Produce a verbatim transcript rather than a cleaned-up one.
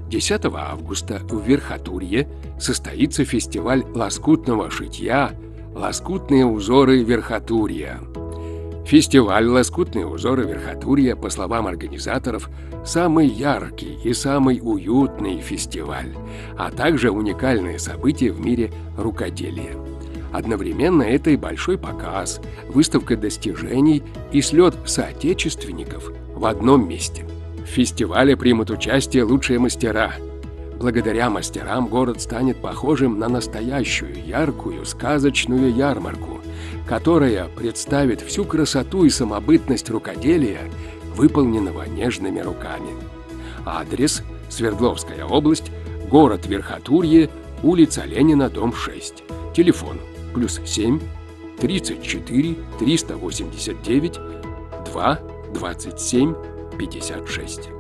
десятого августа в Верхотурье состоится фестиваль лоскутного шитья «Лоскутные узоры Верхотурья». Фестиваль «Лоскутные узоры Верхотурья», по словам организаторов, самый яркий и самый уютный фестиваль, а также уникальное событие в мире рукоделия. Одновременно это и большой показ, выставка достижений и слет соотечественников в одном месте. В фестивале примут участие лучшие мастера. Благодаря мастерам город станет похожим на настоящую, яркую, сказочную ярмарку, которая представит всю красоту и самобытность рукоделия, выполненного нежными руками. Адрес: Свердловская область, город Верхотурье, улица Ленина, дом шесть. Телефон: плюс семь тридцать четыре триста восемьдесят девять два двадцать семь пятьдесят шесть.